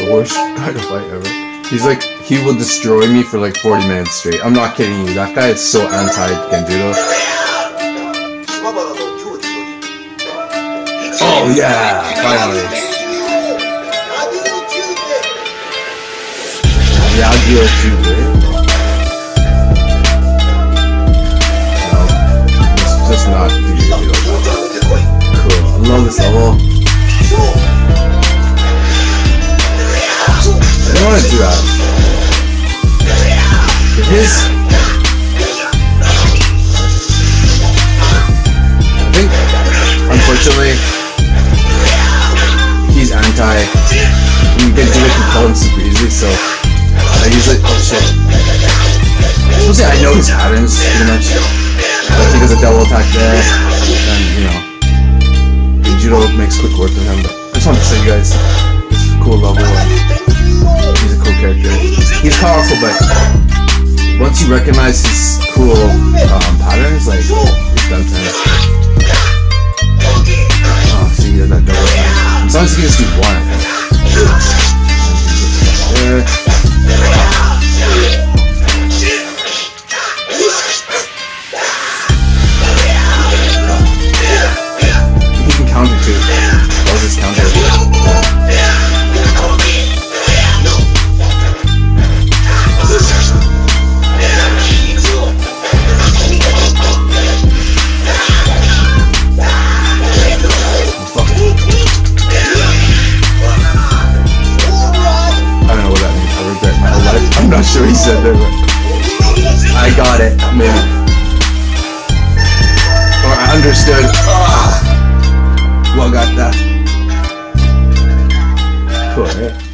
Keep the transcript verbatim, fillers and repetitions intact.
worst guy to fight ever. He's like, he will destroy me for like forty minutes straight. I'm not kidding you. That guy is so anti-Genjuro. Oh yeah, finally. Yagyuu Jubei. No, it's just not the usual. Cool. I love this level. I don't want to do that. His, I think, unfortunately, he's anti. You can do it and kill him super easily, so I usually. Oh shit. Mostly I know his patterns pretty much. Like he does a double attack there, and you know, Genjuro makes quick work of him. But I just want to show you guys this cool level. He's a cool character. He's powerful, but once you recognize his cool um, patterns, like, it's done to him. Oh, see, he does that double attack. As long as he can just do one, I think. There. He can counter too. That was his counter. I'm not sure he said that, but I got it, maybe. Or I understood. Oh, well, got that. Cool, right?